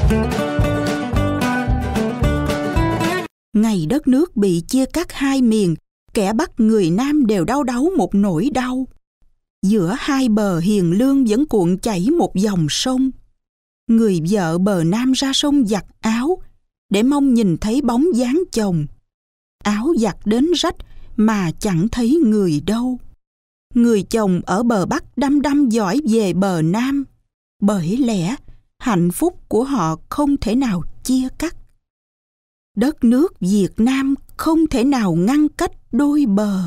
Ngày đất nước bị chia cắt hai miền, kẻ Bắc người Nam đều đau đáu một nỗi đau. Giữa hai bờ hiền lương vẫn cuộn chảy một dòng sông. Người vợ bờ Nam ra sông giặt áo, để mong nhìn thấy bóng dáng chồng. Áo giặt đến rách mà chẳng thấy người đâu. Người chồng ở bờ Bắc đăm đăm dõi về bờ Nam. Bởi lẽ hạnh phúc của họ không thể nào chia cắt. Đất nước Việt Nam không thể nào ngăn cách đôi bờ.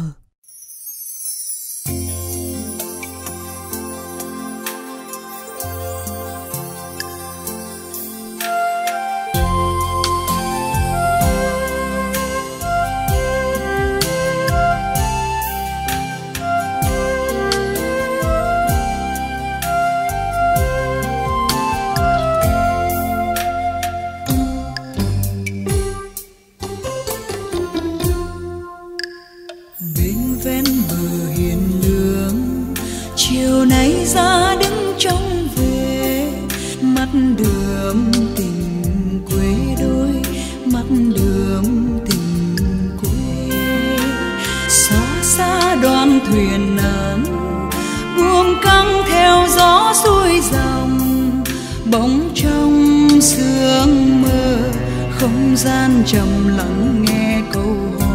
Chiều nay ra đứng trông về, mắt đượm tình quê đôi, mắt đượm tình quê. Xa xa đoàn thuyền nắng buông căng theo gió xuôi dòng, bóng trong sương mơ không gian trầm lặng nghe câu hò.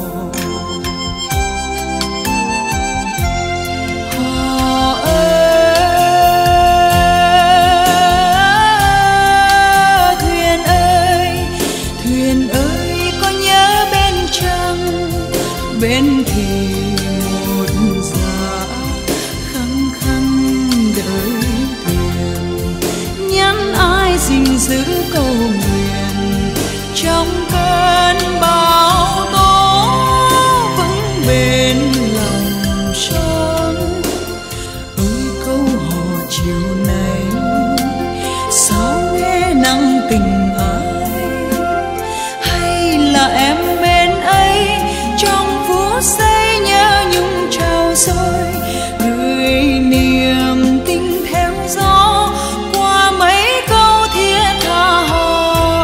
Bên thì một dạ khăng khăng đợi thuyền, nhắn ai gìn giữ câu nguyện trong cơn bão tố vững bền lòng son. Ơi câu hò chiều nay sao nghe nặng tình ai, hay là em bên ấy trong say nhớ nhung trao dồi, gửi niềm tình theo gió qua mấy câu thiết tha hò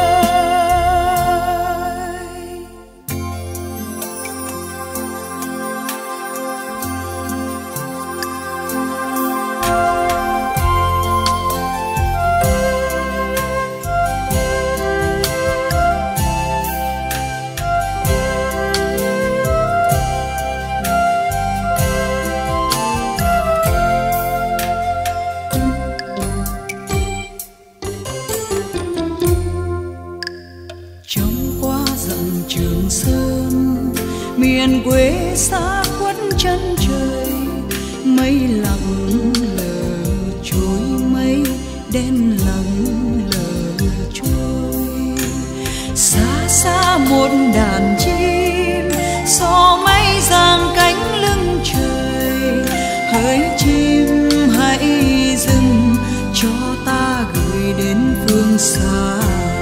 ơi. Trường Sơn miền quê xa khuất chân trời, mây lặng lờ trôi mây đen lặng lờ trôi. Xa xa một đàn chim xò mây giang cánh lưng trời, hỡi chim hãy dừng cho ta gửi đến phương xa.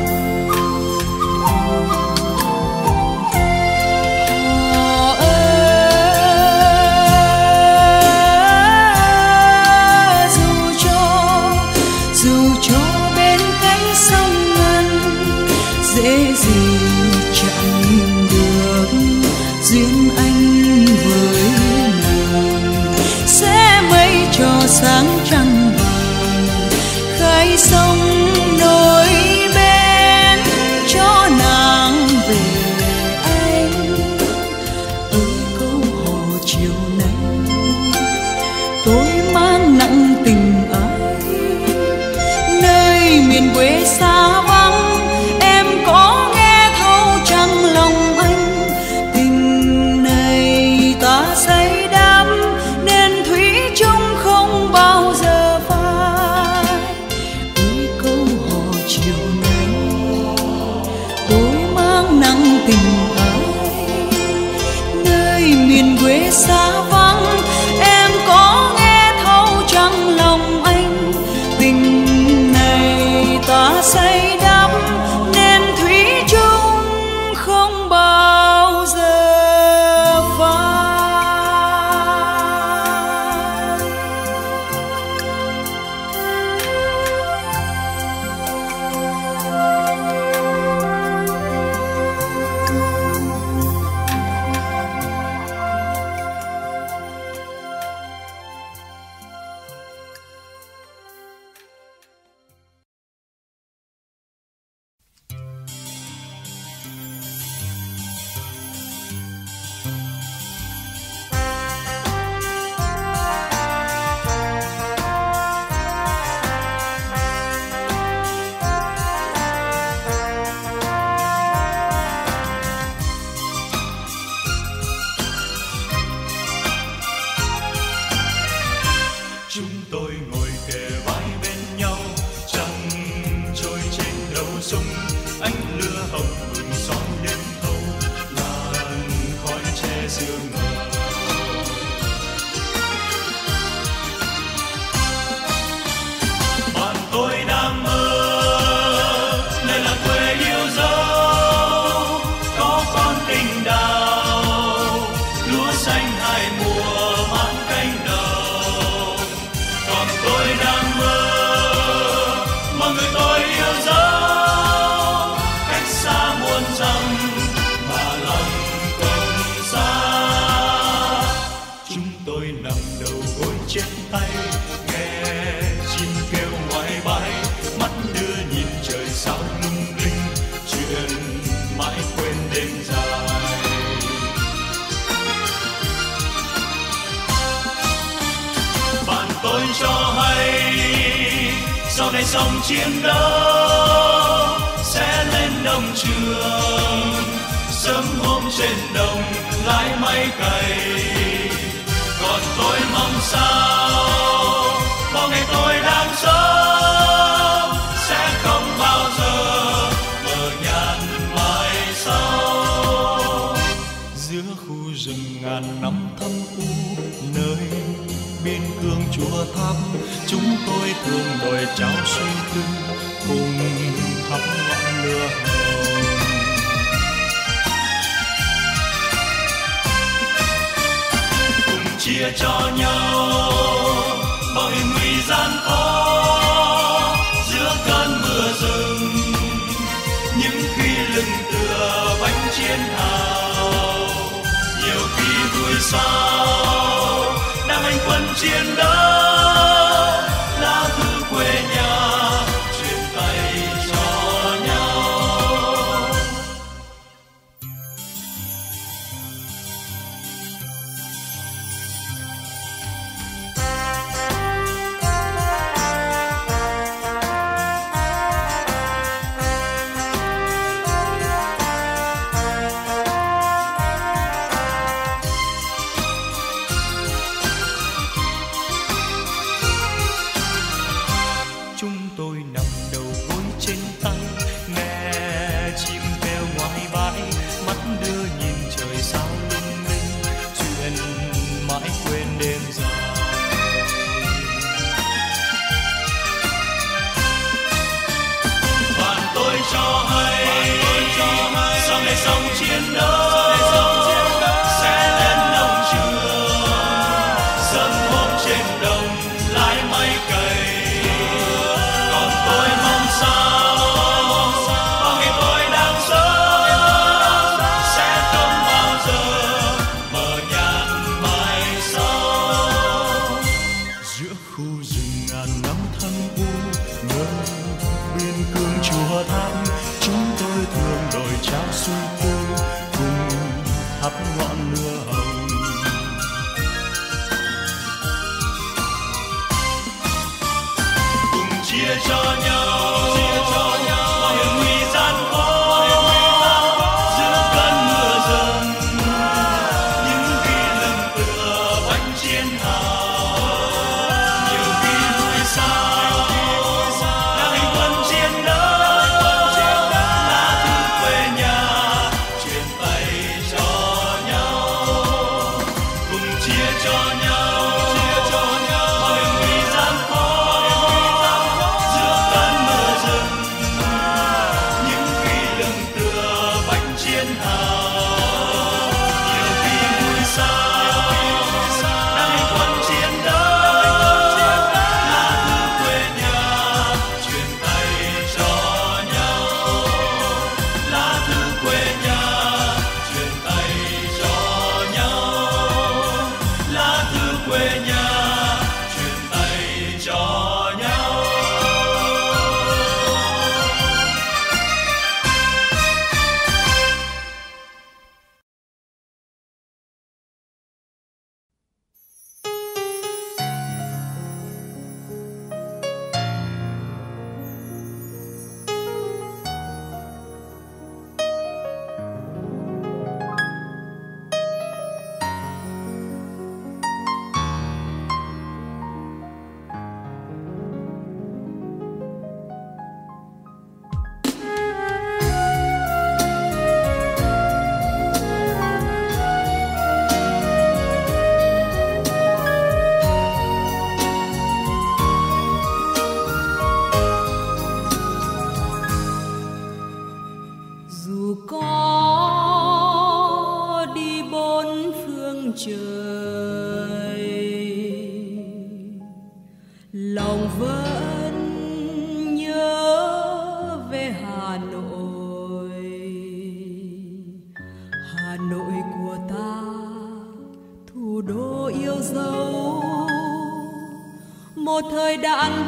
Dễ gì chẳng được duyên anh với nàng, sẽ mây cho sáng trăng vàng khai sông nối bên cho nàng về anh. Ơi câu hò chiều nay tôi mang nặng tình ai, nơi miền quê xa vắng có nghe thấu chăng lòng anh. Tình này ta say đắm nên thủy chung không bao giờ phai. Ôi câu hò chiều nay tôi mang nặng tình ai, nơi miền quê xa vắng em có nghe thấu chăng lòng anh. Tình này ta say đắm ngày sống chiến đấu sẽ lên đồng trường. Sớm hôm trên đồng lái máy cày, còn tôi mong sao bao ngày tôi đang sống sẽ không bao giờ mờ nhạt mãi sau. Giữa khu rừng ngàn năm thâm u, nơi biên cương chùa tháp, chúng tôi thường đòi cháo suy tư cùng thắp ngọn lửa hồng. Cùng chia cho nhau bao hiểm nguy gian khó giữa cơn mưa rừng. Những khi lưng tựa bánh chiến hào, nhiều khi vui sao đang hành quân chiến đấu. Lá thư quê nhà truyền tay cho nhau. Sống chiến đấu sẽ lên đồng trường. Sớm hôm trên đồng lái máy cày, còn tôi mong sao bao ngày tôi đang sống sẽ không bao giờ mờ nhạt mãi sau. Giữa khu rừng ngàn năm thâm u, nơi biên cương chùa tháp, chúng tôi thường đòi trao suy tư cùng thắp ngọn lửa hồng. Cùng chia cho nhau bao hiểm nguy gian khó giữa cơn mưa rừng. Những khi lưng tựa bánh chiến hào, nhiều khi vui sao đang hành quân chiến đấu. Lòng vẫn nhớ về Hà Nội của ta, thủ đô yêu dấu, một thời đạn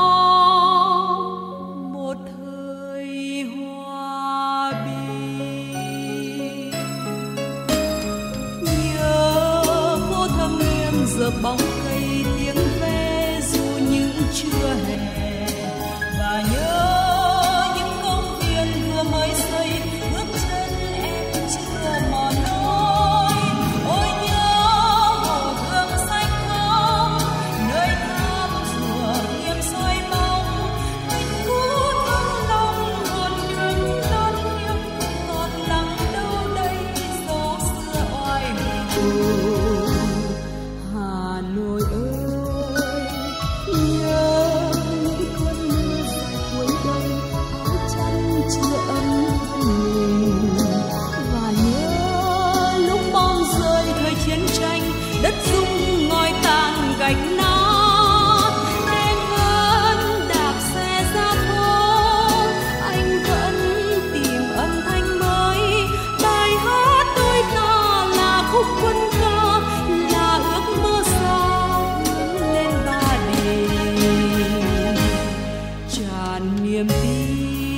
bom, một thời hòa bình. Nhớ phố Thâm Nguyên dợp bóng cây tiếng ve, dù những trưa hè niềm tin.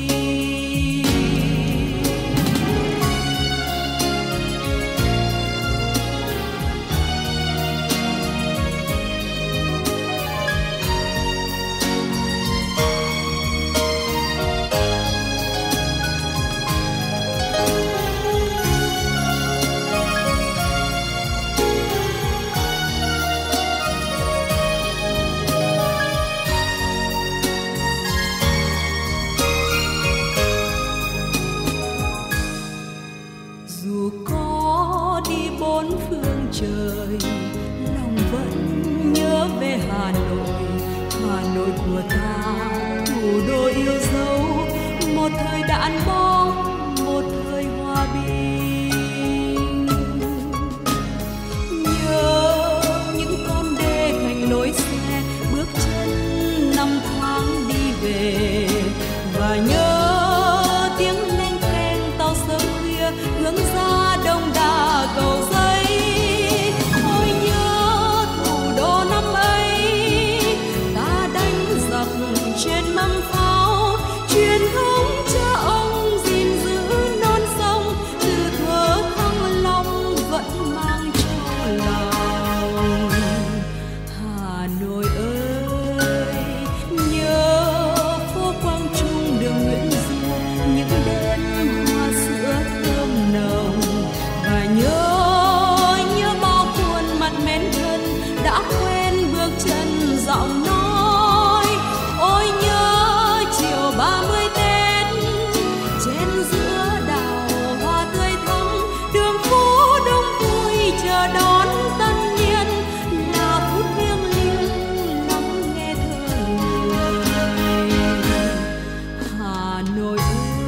Dù có đi bốn phương trời, lòng vẫn nhớ về Hà Nội của ta, thủ đô yêu dấu, một thời đạn bom, một thời hòa bình. Nhớ những con đê cạnh lối xe, bước chân năm tháng đi về, và nhớ tiếng leng keng tàu sớm khuya hướng ra Đông Đà Cầu Giấy. Ôi nhớ thủ đô năm ấy, ta đánh giặc trên mâm pháo, truyền thống cha ông gìn giữ non sông, từ thuở Thăng Long vẫn mang trong lòng. Hà Nội ơi, nhớ phố Quang Trung đường Nguyễn Du, những đêm hoa sữa thơm nồng, và nhớ bao khuôn mặt mến thân đã quên bước chân giọng nói. Ôi nhớ chiều 30 Tết, trên giữa đào hoa tươi thắm, đường phố đông vui chờ đón tân niên, là phút thiêng liêng lắng nghe thơ người. Hà Nội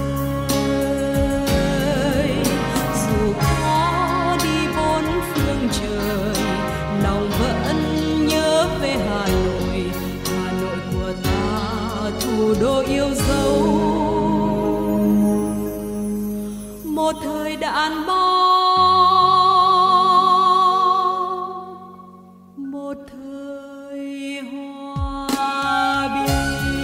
ơi, dù có đi bốn phương trời, lòng vẫn nhớ về Hà Nội của ta, thủ đô yêu dấu, một thời đạn bom, một thời hòa bình.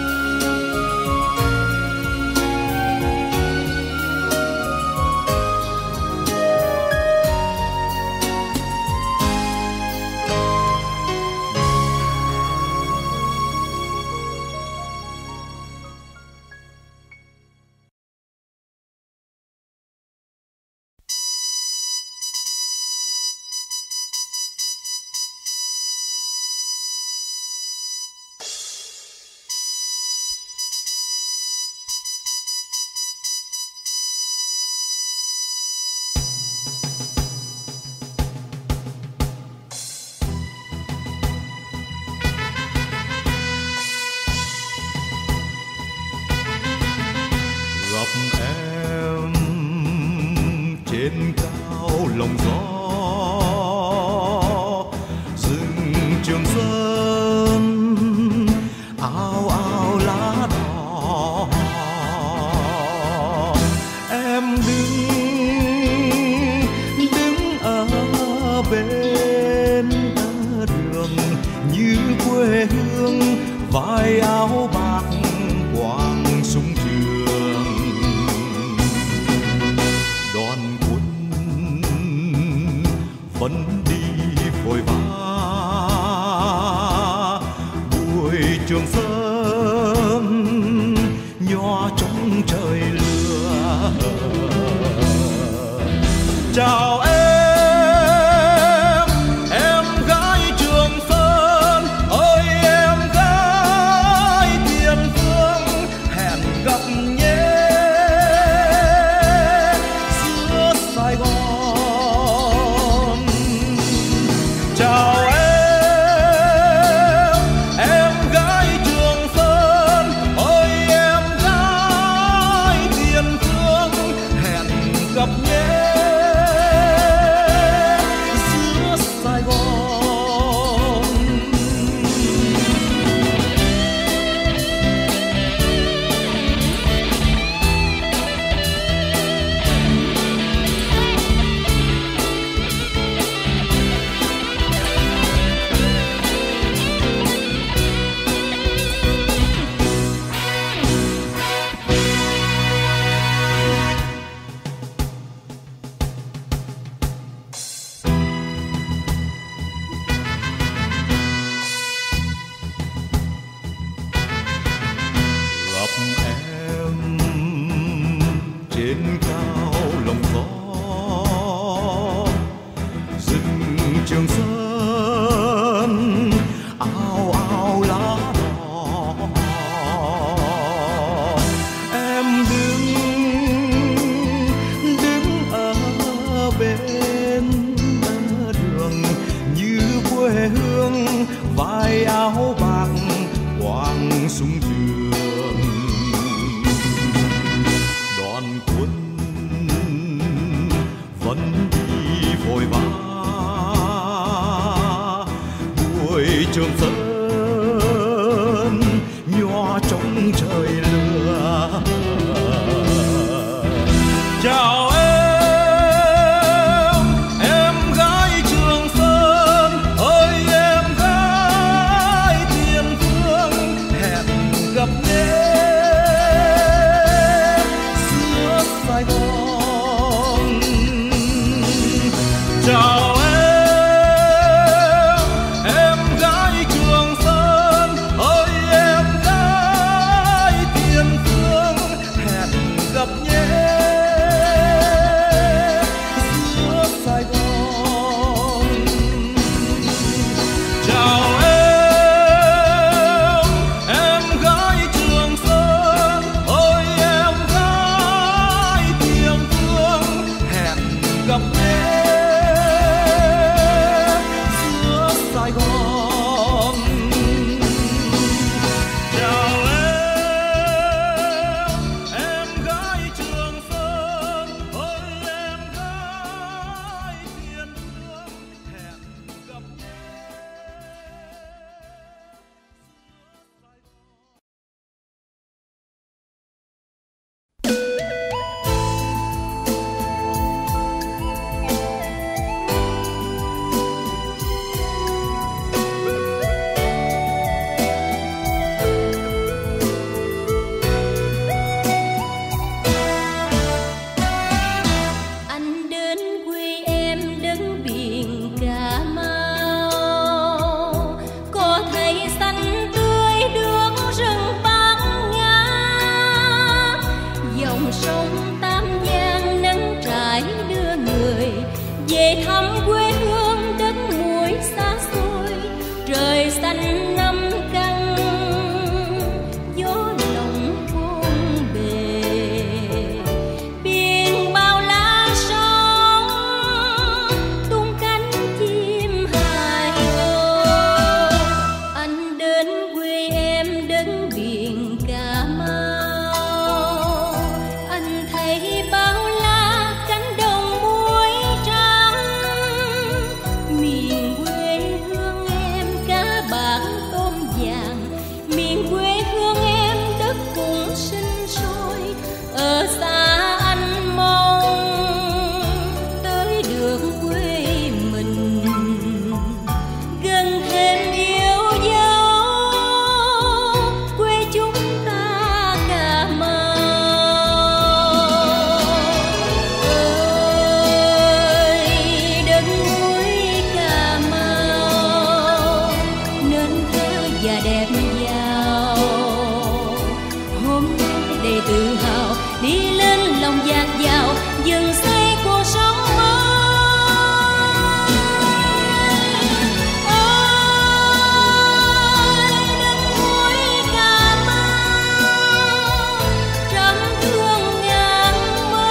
Gặp em trên cao lòng gió, rừng Trường Sơn áo áo lá đỏ. Em đứng ở bên đường như quê hương, vai áo bạc quàng súng trường. Đoàn quân vẫn đi vội vã, buổi Trường Sơn nhòa trong trời lửa. Chào em gái Trường Sơn ơi, em gái Tiền Phương, hẹn gặp nhé giữa Sài Gòn. Chào em gái Trường Sơn ơi, em gái Tiền Phương, hẹn gặp nhé giữa Sài Gòn. trên cao lòng gió, rừng Trường Sơn ao ao lá đỏ. Em đứng ở bên đường như quê hương, vai áo bạc quàng súng trường. Đoàn quân vẫn đi vội vã, đuổi Trường Sơn nhòa trong trời lửa. Chào em gái Trường Sơn ơi, em gái Tiền Phương, hẹn gặp nhé xưa Sài Gòn. Chào em gái Trường Sơn ơi, em gái Tiền Phương, hẹn gặp nhé xưa Sài Gòn. Chào em gái Trường Sơn ơi, em gái Tiền Phương, hẹn gặp nhé xưa Sài Gòn. Chào em gái Trường Sơn ơi, em gái Tiền Phương, hẹn gặp nhé. Anh đến quê em đất biển Cà Mau, có thấy xanh tươi nước rừng bát ngát, dòng sông Tam Giang nắng trải đưa người về thăm quê hương đất muối xa xôi. Trời xanh năm căn, gió lộng bốn bề, biển bao la sóng tung cánh chim hài ơi. Anh đến quê em đất biển Cà Mau, anh thấy bao la cánh đồng muối trắng. Miền quê hương em cá bạc tôm vàng, miền quê hương em đất cũng sinh sôi. Ở xa anh mong tới được quê mình, gần thêm yêu dấu quê chúng ta Cà Mau. Ơi đất muối Cà Mau nên thơ và đẹp giàu, hôm nay đầy tự hào đi lên lòng dạt dào dừng xây cuộc sống mới. Ôi đất muối Cà Mau trăm thương ngàn mơ,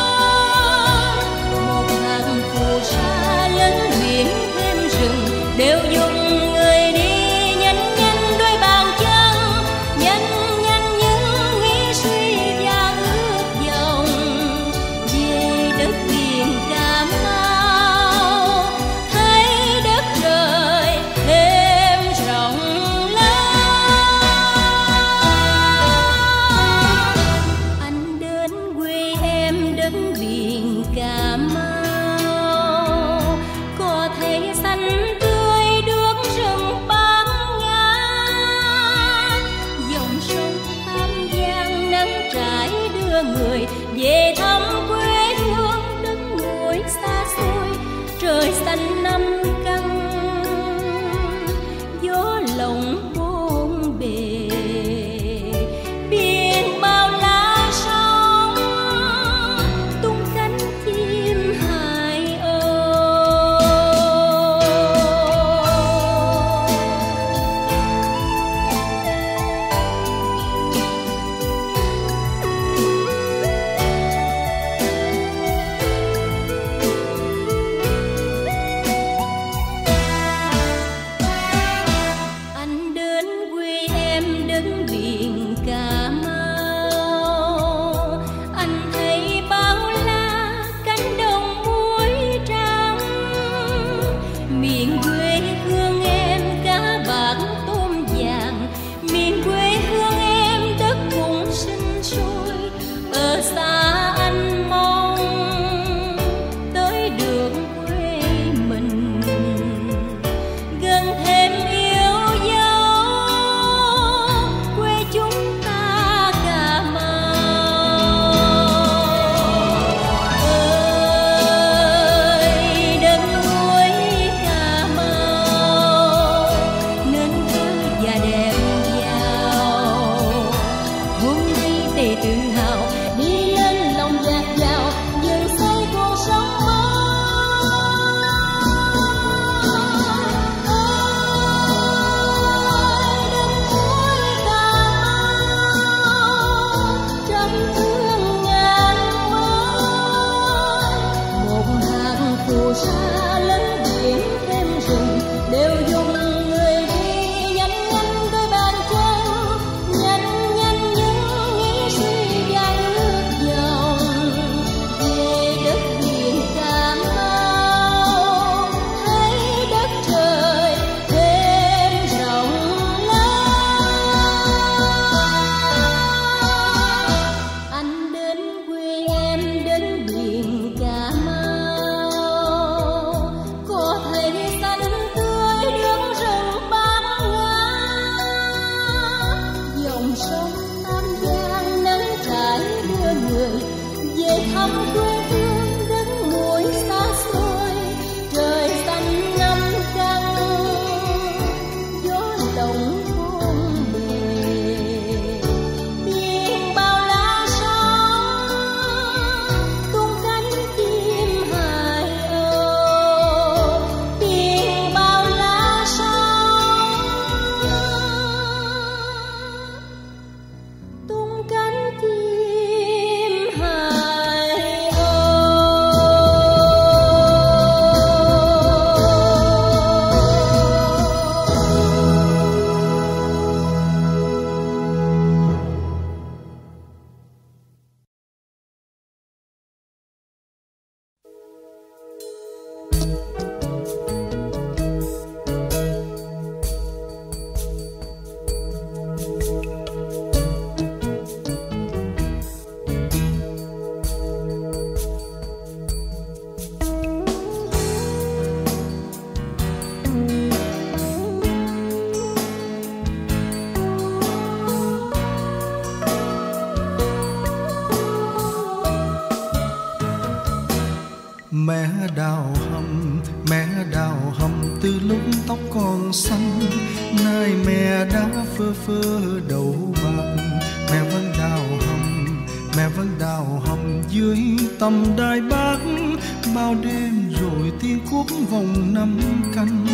một hạt phù sa lấn biển thêm rừng đều dùng người đi nhanh nhanh đôi bàn chân, nhanh nhanh những nghĩ suy và ước vọng về đất biển Cà Mau, thấy đất trời thêm rộng lớn. Anh đến quê em đất biển Cà Mau, có thấy xanh tươi nước rừng bát ngát, dòng sông Tam Giang nắng trải đưa người về thăm quê hương đất muối xa xôi. Trời xanh năm căn, gió lộng bốn bề, biển bao la sóng đầy tự hào đi lên lòng dạt dào dựng xây cuộc sống mới. Xa lớn biển thêm rừng đều dùng người đi nhanh nhanh đôi bàn chân, nhanh nhanh những nghĩ suy và ước vọng về đất biển Cà Mau, thấy đất trời thêm rộng lớn. Anh đến quê em đến biển Cà Mau, thăm quê hương đất mũi xa xôi, trời xanh ngắm trăng, gió đồng buông bề, biển bao la sóng, tung cánh chim hải âu, biển bao la sóng, tung cánh chim hải. Mẹ đào hầm từ lúc tóc còn xanh, nay mẹ đã phơ phơ đầu bạc. Mẹ vẫn đào hầm dưới tầm đài Bắc, bao đêm rồi tiếng cuốc vòng năm canh.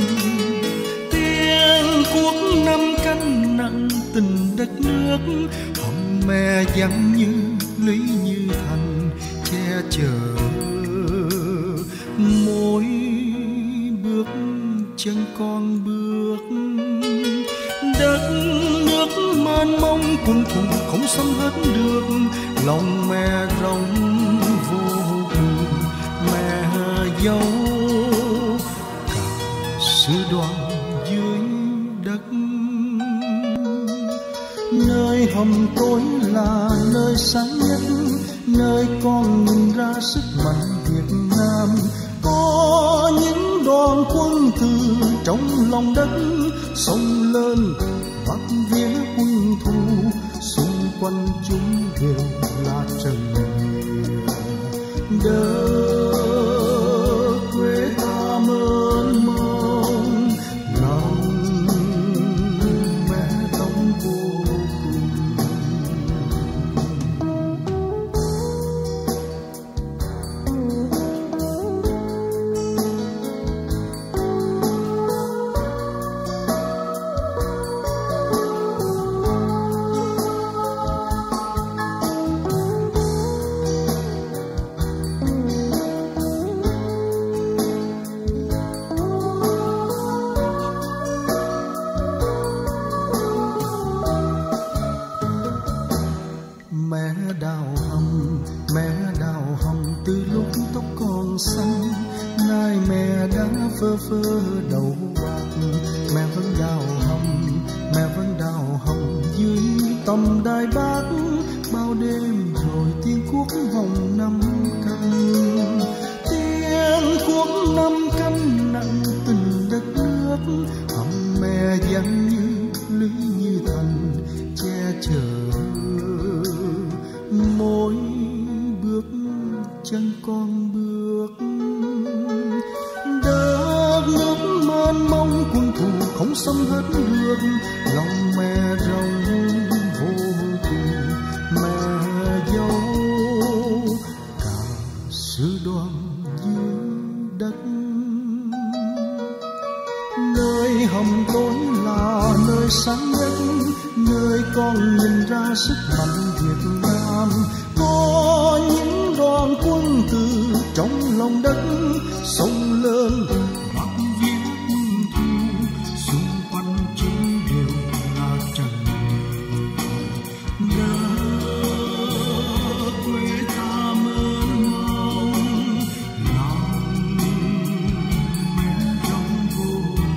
Tiếng cuốc năm canh nặng tình đất nước, hầm mẹ dặn như lý như thành che chở mỗi bước chân con bước. Đất nước mênh mông cuồn cuộn không xâm hết được, lòng mẹ rộng vô cùng. Mẹ dấu cả sư đoàn dưới đất, nơi hầm tối là nơi sáng nhất, nơi con nhìn ra sức mạnh Việt Nam. Có những đoàn quân từ trong lòng đất xông lên bắt vía quân thù, xung quanh chúng đều là trần đất quê ta mênh mông, lòng mẹ đóng vô cùng. Mẹ đào hầm từ lúc tóc còn xanh, nay mẹ đã phơ phơ đầu bạc. Mẹ vẫn đào hầm dưới tầm đài Bắc, bao đêm rồi tiếng cuốc vòng năm canh. Tiếng cuốc năm canh nặng tình đất nước, hầm mẹ dặn như lý như thành che chở mỗi bước chân con bước. Đất nước mênh mông quân thù không xâm hết được, lòng mẹ rộng vô cùng. Mẹ ra sức mạnh Việt Nam. Có những đoàn quân từ trong lòng đất sông lên bắc viễn quân thù, xung quanh chúng đều là trần đất quê ta mênh mông, lòng mẹ rộng vô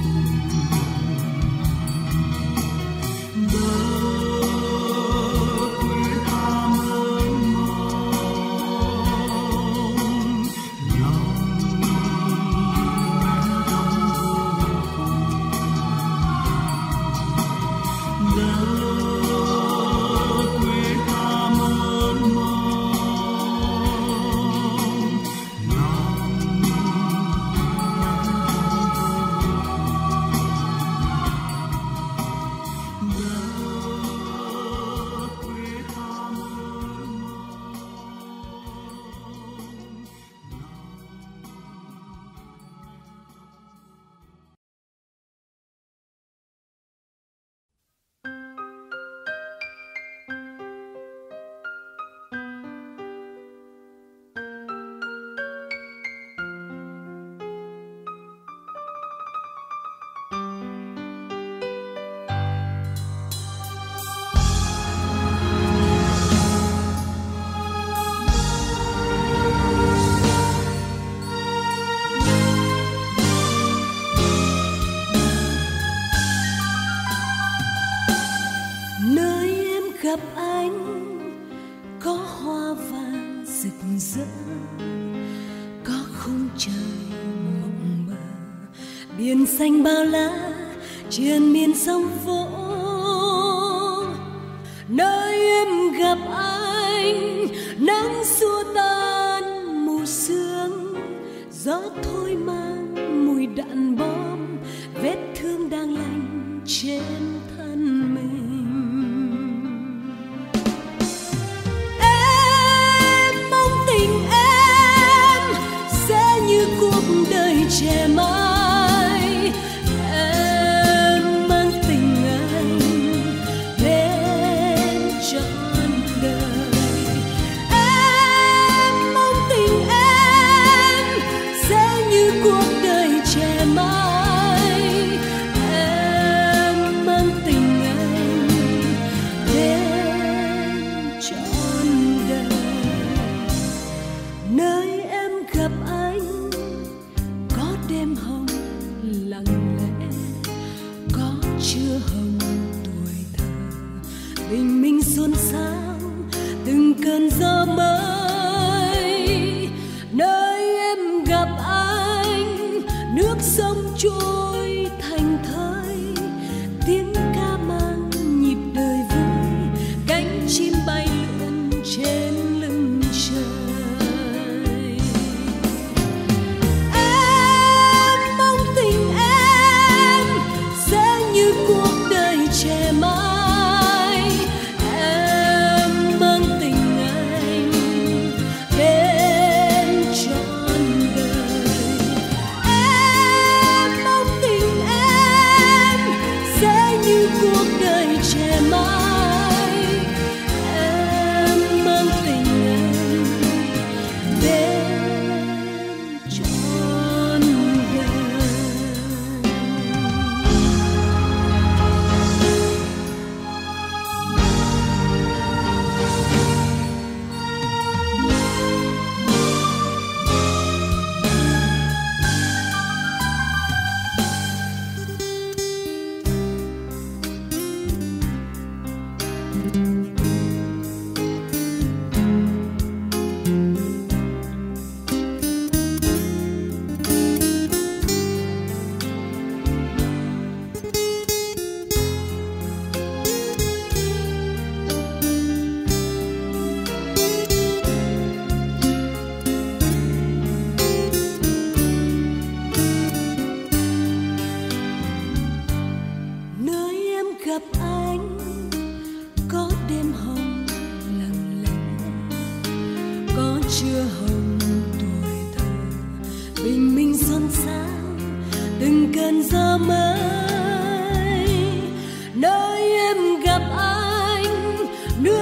gặp anh có hoa vàng rực rỡ, có khung trời mộng mơ, biển xanh bao la triền miên sông vỗ. Nơi em gặp anh nắng xua tan mù sương, gió thôi mang mùi đạn bom, vết thương đang lành trên thân mình. Trẻ mãi em mang tình anh đến trọn đời. Em mong tình em sẽ như cuộc đời trẻ mãi. Em mang tình anh đến trọn đời. Nơi em gặp anh đêm hồng lặng lẽ, có chưa hồng tuổi thơ, bình minh xôn xao từng cơn gió mới. Nơi em gặp anh nước sông trôi thành thơi, tiếng ca mang nhịp đời vui, cánh chim bay lượn trên lưng trời. Trẻ mãi em mang tình anh đến trọn đời. Em mong tình em sẽ như cuộc đời trẻ mãi. Em mang tình anh đến trọn đời. Gặp anh có đêm hồng lặng lẽ, có trưa hồng tuổi thơ, bình minh xôn xao từng cơn gió mới. Nơi em gặp anh nước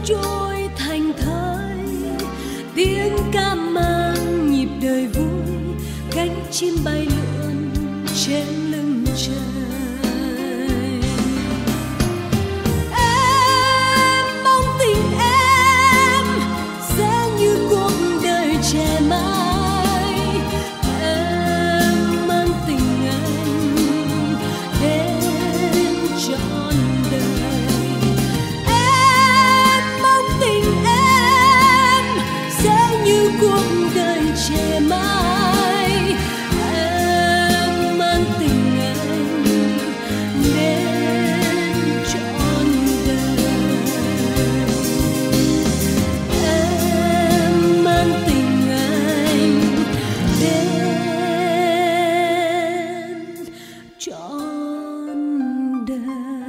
trôi thành thơi, tiếng ca mang nhịp đời vui, cánh chim bay lượn trên lưng trời. Em mong tình em sẽ như cuộc đời trẻ mãi, em mang tình anh đến trọn đời. Em mong tình em sẽ như cuộc đời trẻ mãi, em mang tình anh đến trọn đời. Em mang tình anh đến trọn đời.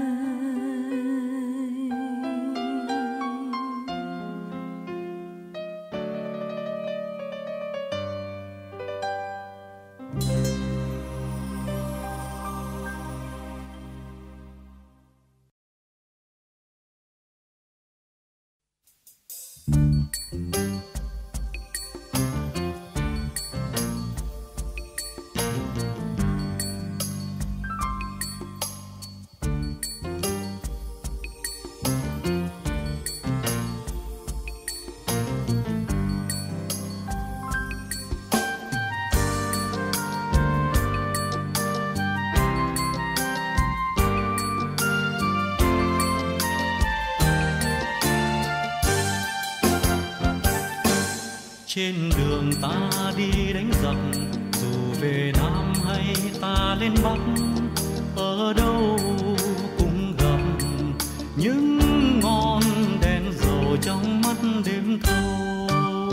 Trên đường ta đi đánh giặc, dù về Nam hay ta lên Bắc, ở đâu cũng gặp những ngọn đèn dầu trong mắt đêm thâu.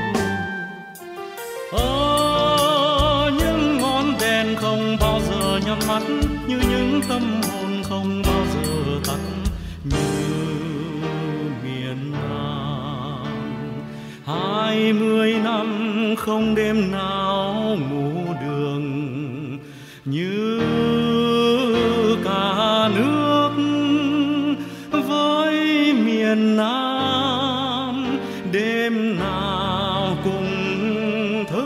Những ngọn đèn không bao giờ nhắm mắt, như những tâm hồn không bao giờ tắt, như miền Nam 20 năm không đêm nào ngủ đường, như cả nước với miền Nam đêm nào cùng thức.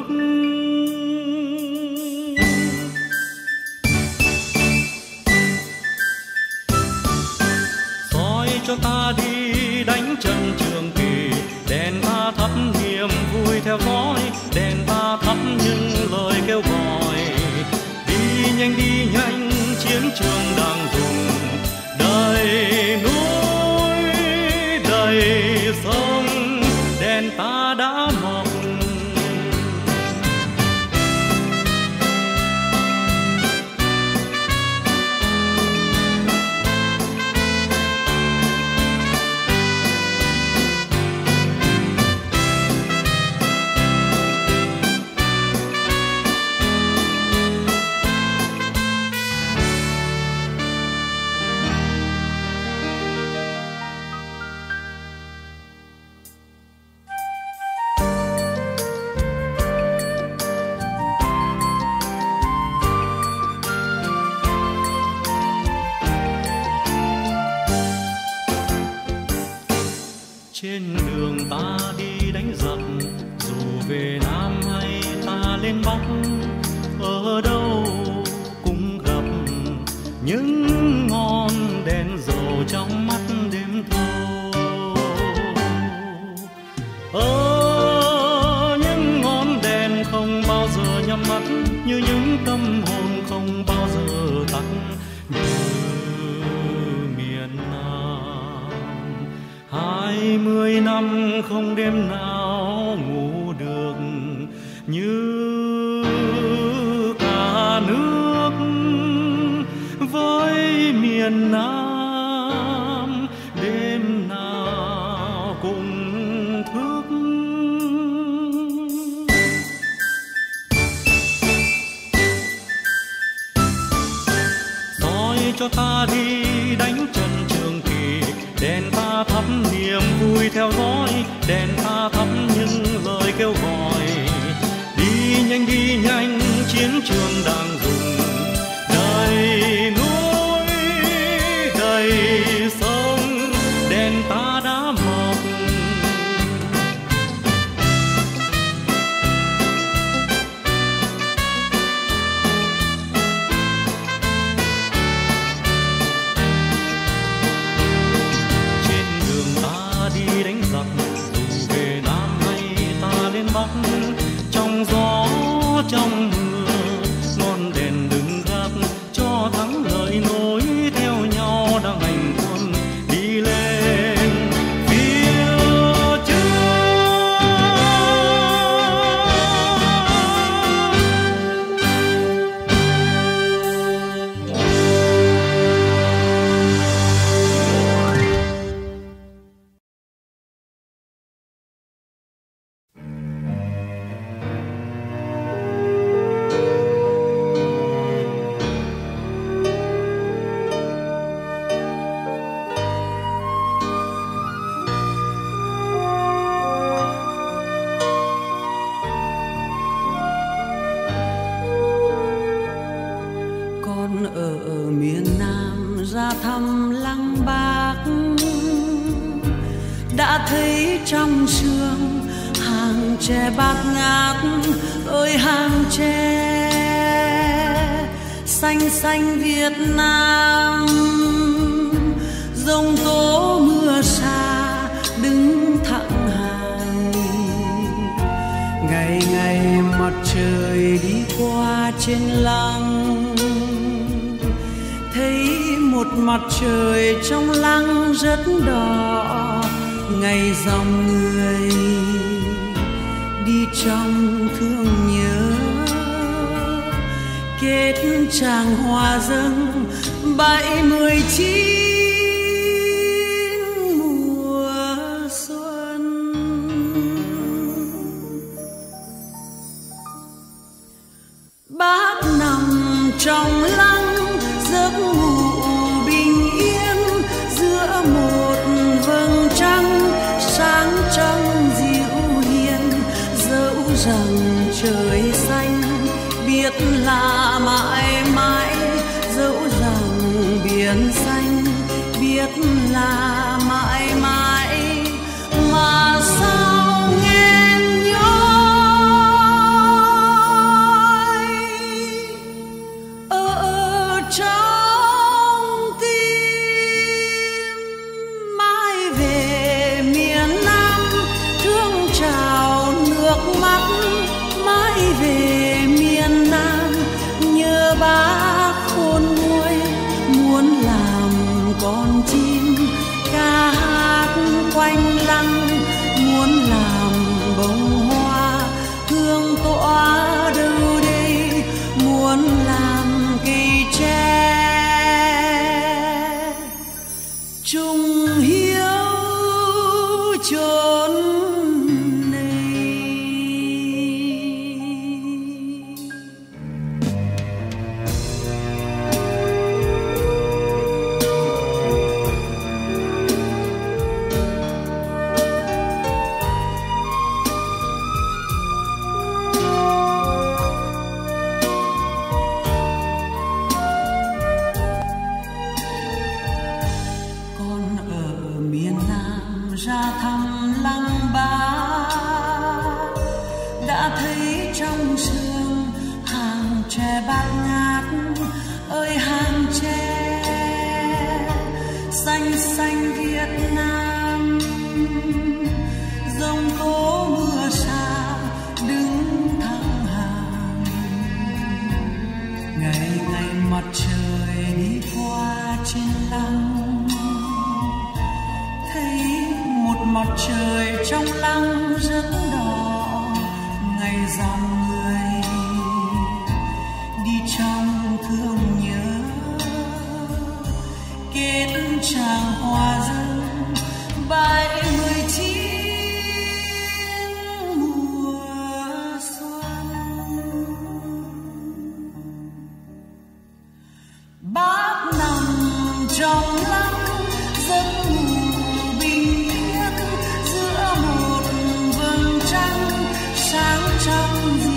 Soi cho ta đi đánh trận Trường Kỳ, đèn ta thắp niềm vui theo dõi, đèn ta thắp những lời kêu gọi. Đi nhanh chiến trường đang dùng, đầy núi đầy sông, đèn ta đã mọc. Trên đường ta đi đánh giặc, dù về Nam hay ta lên Bắc, ở đâu cũng gặp những ngọn đèn dầu trong mắt đêm thâu. Những ngọn đèn không bao giờ nhắm mắt, như những tâm hồn không bao giờ tắt, như miền Nam 20 năm không đêm nào ngủ được, như cả nước với miền Nam đêm nào cùng thức. Soi cho ta đi đánh trận Trường Kỳ, đèn ta thắp niềm vui theo dõi, đèn ta thắp những lời kêu gọi. Đi nhanh chiến trường đang dùng, đầy núi đầy sông, đèn ta đã mọc. trong sương hàng tre bát ngát ơi hàng tre xanh xanh Việt Nam. Giông tố mưa xa đứng thẳng hàng, ngày ngày mặt trời đi qua trên lăng, thấy một mặt trời trong lăng rất đỏ. Ngày dòng người đi trong thương nhớ, kết tràng hoa dâng 79 mùa xuân. Bác nằm trong lăng giấc ngủ bình yên giữa một vầng trăng sáng trong dịu hiền. Dẫu rằng trời xanh biết là mãi mãi, dẫu rằng biển xanh biết là mãi mãi, mà sao nghe nhói ở trong tim. Mãi về miền Nam thương trào nước mắt, mãi về miền Nam nhớ bác khôn nguôi. Muốn làm con chim ca hát quanh lăng, muốn làm bông hoa hương tỏa đâu đây, muốn làm cây tre chung hiếu chốn này. Con ở miền Nam ra thăm lăng Bác, đã thấy trong sương hàng tre bát ngát ơi hàng tre xanh xanh Việt Nam. Giông tố mưa xa đứng thẳng hàng, ngày ngày mặt trời đi qua trên lăng, thấy một mặt trời trong lăng rất đỏ. Ngày dòng người đi trong thương nhớ, kết tràng hoa dâng 79 mùa xuân. Bác nằm trong lăng giấc ngủ bình yên giữa một vầng trăng sáng trong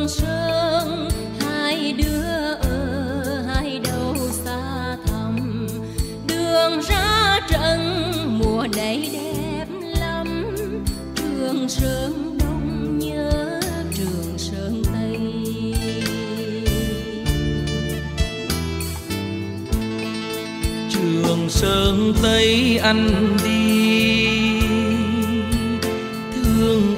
Trường Sơn, hai đứa ở hai đầu xa thẳm, đường ra trận mùa này đẹp lắm. Trường Sơn Đông nhớ Trường Sơn Tây. Trường Sơn Tây anh đi, thương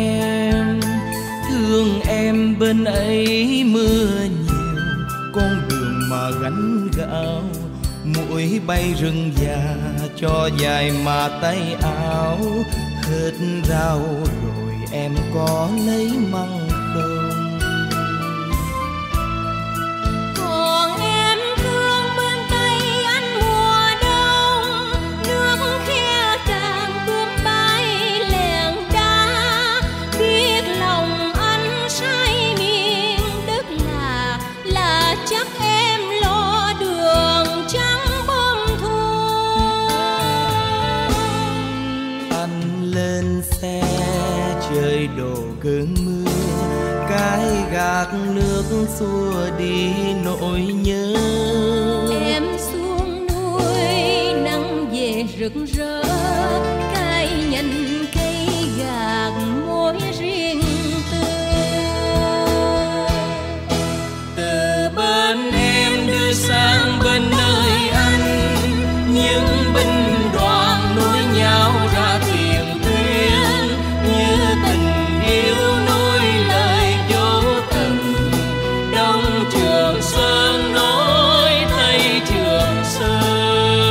em bên ấy mưa nhiều, con đường mà gánh gạo, muỗi bay rừng già cho dài mà tay áo. Hết rau rồi em có lấy măng không? Còn em thương bên Tây anh mùa đông, nước khe càng bướm bay lẻn đá. Biết lòng anh say miền đất là chắc em lo đường trắng bom thu. Anh lên xe trời đổ cơn mưa, cái gạt nước xua đi nỗi nhớ. Em xuống núi nắng về rực rỡ, cây nhìn cây gạt mối riêng tư. Từ bên em đưa sang bên nơi anh, những binh đoàn nối nhau ra tiền tuyến. Như tình yêu nối lời vô tình, Đông Trường Sơn nối Tây Trường Sơn.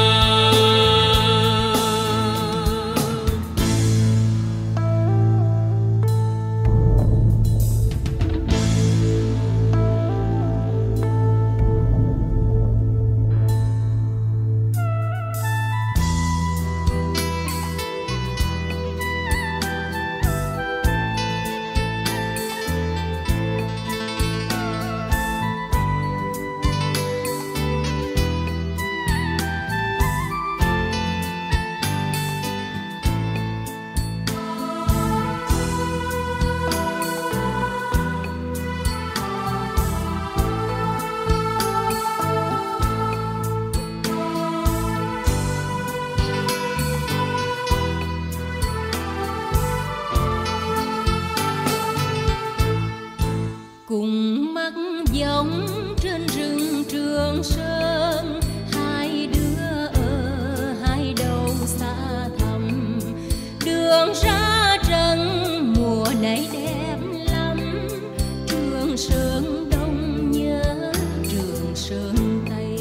Cùng mắt giống trên rừng Trường Sơn, hai đứa ở hai đầu xa thẳm, đường ra trận mùa này đẹp lắm. Trường Sơn Đông nhớ Trường Sơn Tây.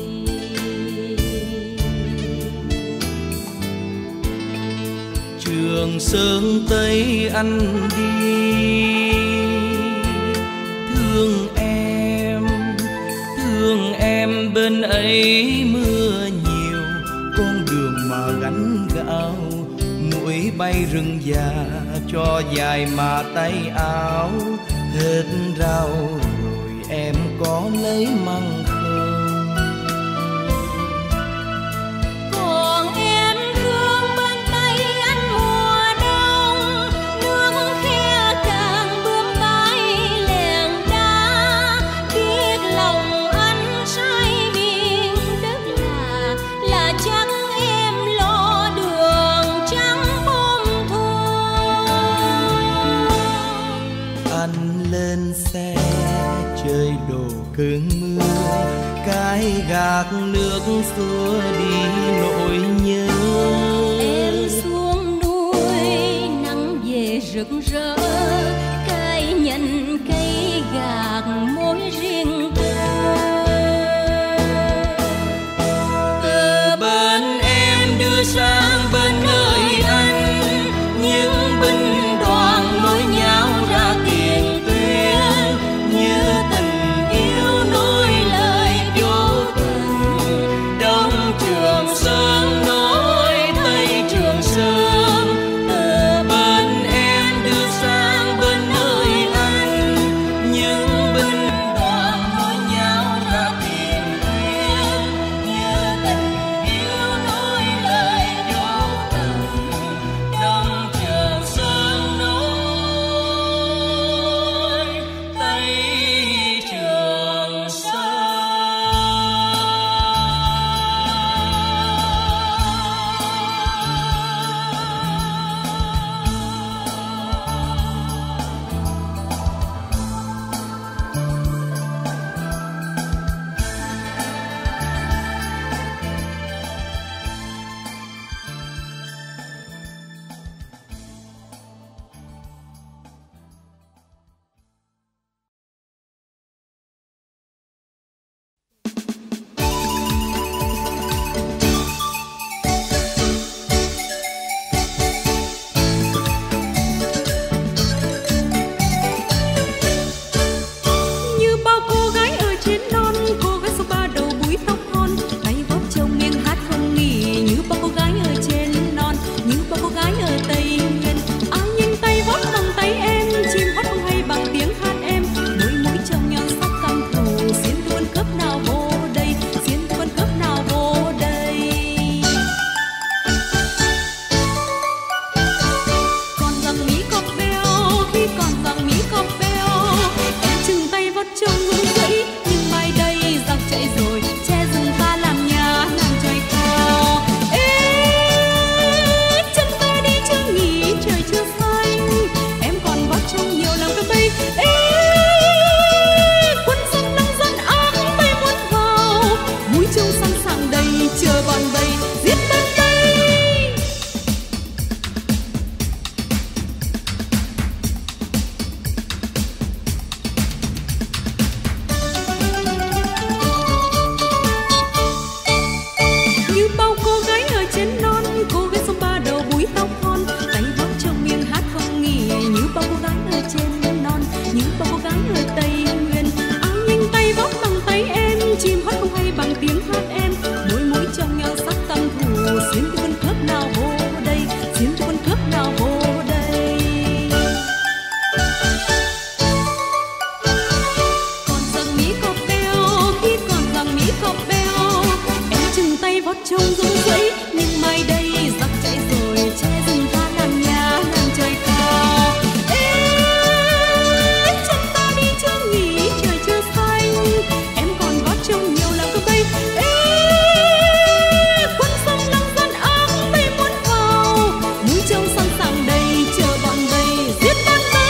Trường Sơn Tây anh đi, thương em bên ấy mưa nhiều, con đường mà gánh gạo, muỗi bay rừng già cho dài mà tay áo. Hết rau rồi em có lấy măng không? Còn em thương bên Tây anh mùa đông, nước khe càng bướm bay lẻn đá. Biết lòng anh say miền đất là chắc em lo đường trắng bom thu. Anh lên xe trời đổ cơn mưa, cái gạt nước xua đi nỗi nhớ. Em xuống núi nắng về rực rỡ, cây nhìn cây gạt mối riêng tư. Từ bên em đưa sang bên nơi anh, những binh đoàn nối nhau ra tiền tuyến. Như tình yêu nối lời vô tình, Đông Trường Sơn nối Tây Trường Sơn. Từ bên em đưa sang bên vót trông rung rẫy, nhưng mai đây giặc chạy rồi, che rừng ta làm nhà làm trời cao. Ê, chân ta đi chưa nghỉ, trời chưa xanh, em còn vót trông nhiều làm cơn mây. Ê, quân dân đang dân ác bay muốn vào, mũi trông sẵn sàng đầy chờ bọn bầy giết bên đây. Như bao cô gái ở trên non, cô gái sông Ba đầu búi tóc thon, tay vót trong miệng hát không nghỉ. Như bao cô gái ở trên non, như bao cô gái ở Tây Nguyên, áo nhanh tay vót bằng tay em, chim hót không hay bằng tiếng hát em. Mỗi mũi trong nhau sắc tâm thủ, xiên cho quân cướp nào vô đây, xiên cho quân cướp nào vô đây. Còn rằng Mỹ cọp beo, khi còn rằng Mỹ cọp beo, em chừng tay vót trông rung rẫy, nhưng mai đây giặc chạy rồi, che rừng ta làm nhà làm trời cao. Ê, chân ta đi chưa nghỉ, trời chưa xanh, em còn vót trông nhiều làm cơn mây. Ê, quân sông đang dân ác bay muốn vào, mũi trông sẵn sàng đầy chờ bọn bầy giết bọn bầy.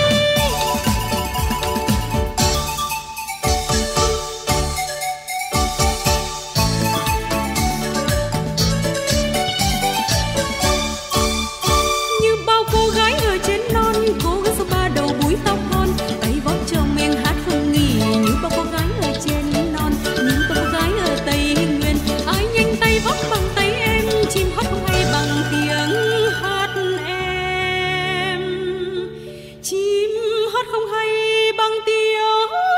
Như bao cô gái ở trên non, cô gái số ba đầu búi tóc thon, tay vót trong miệng hát không nghỉ. Như bao cô gái ở trên non, như bao cô gái ở Tây Nguyên, ai nhanh tay vót bằng tay em, chim hót không hay bằng tiếng hát em, chim hót không hay bằng tiếng hát em.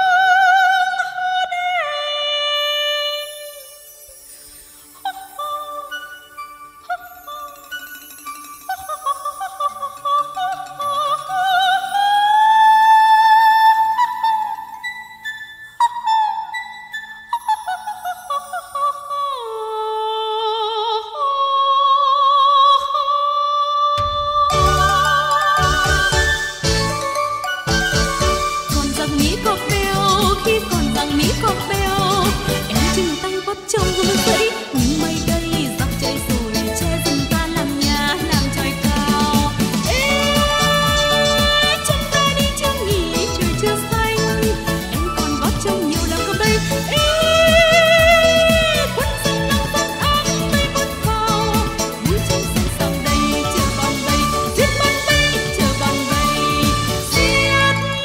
Còn rằng Mỹ cọp beo, khi còn rằng Mỹ cọp beo, em chừng tay vót trông rung rẫy, nhưng mai đây giặc chạy rồi, che rừng ta làm nhà làm trời cao. Ê, chân ta đi chưa nghỉ, trời chưa xanh, em còn vót trông nhiều làm cơn mây. Ê, quân dân đang dân ác bay muốn vào, mũi trông sẵn sàng đầy chờ bọn bầy giết bọn bầy, chờ bọn bầy giết bọn bầy.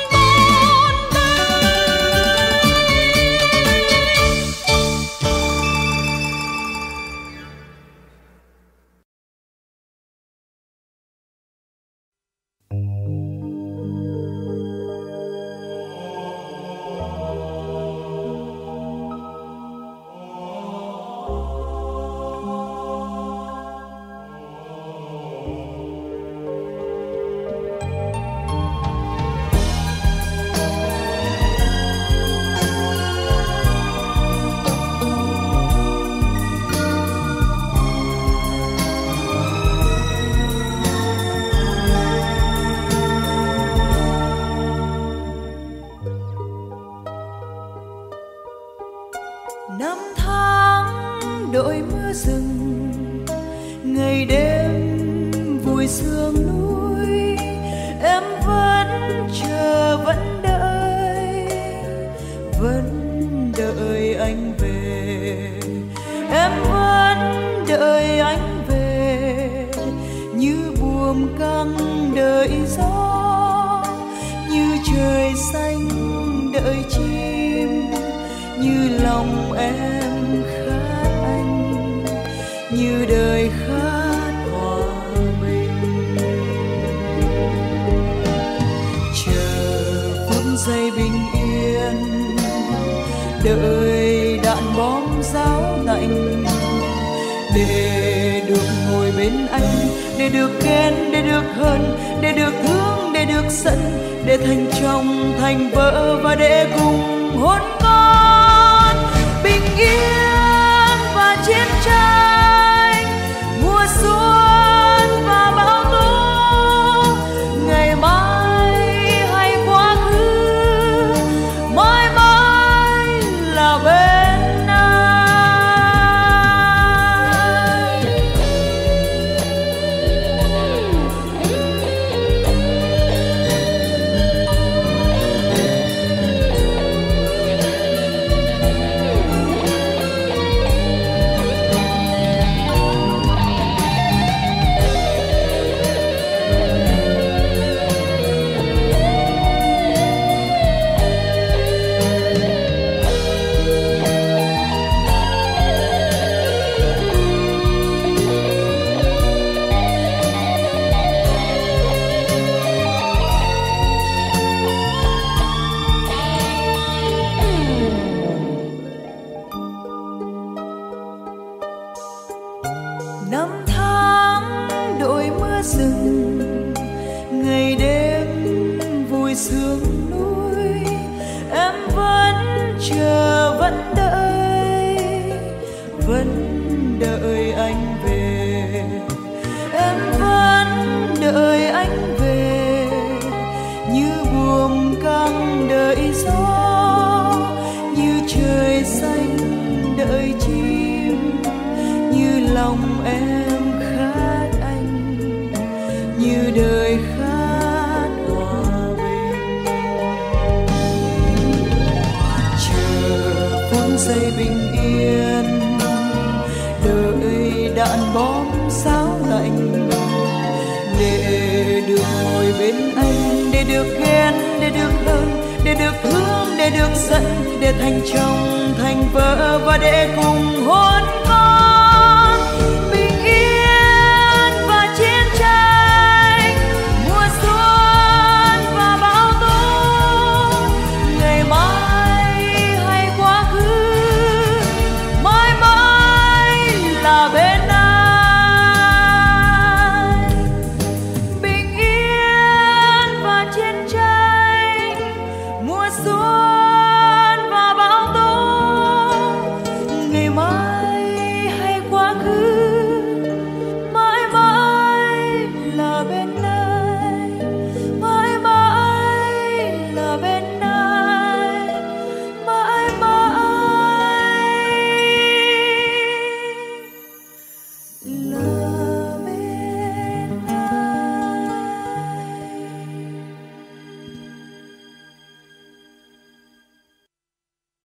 Năm tháng đội mưa rừng, ngày đêm vùi sương núi, em vẫn chờ vẫn đợi anh về, em vẫn đợi anh về, như buồm căng đợi gió, như trời xanh đợi chim, như lòng em khát anh, như đời khát hòa bình. Chờ phút giây bình yên, đợi đạn bom giáo lạnh, để được ngồi bên anh, để được ghen, để được hờn, để được thương, để được giận, để thành chồng thành vợ và để cùng hôn con. Bình yên và chiến tranh, mùa xuân và bão tố, ngày mai hay quá khứ, em khát anh như đời khát hòa bình. Chờ phút giây bình yên, đợi đạn bom sáo lạnh, để được ngồi bên anh, để được ghen, để được hơn, để được thương, để được giận, để thành chồng thành vợ và để cùng hôn con. Bình yên và chiến tranh, mùa xuân và bão tố, ngày mai hay quá khứ, mãi mãi là bên anh. Bình yên và chiến tranh, mùa xuân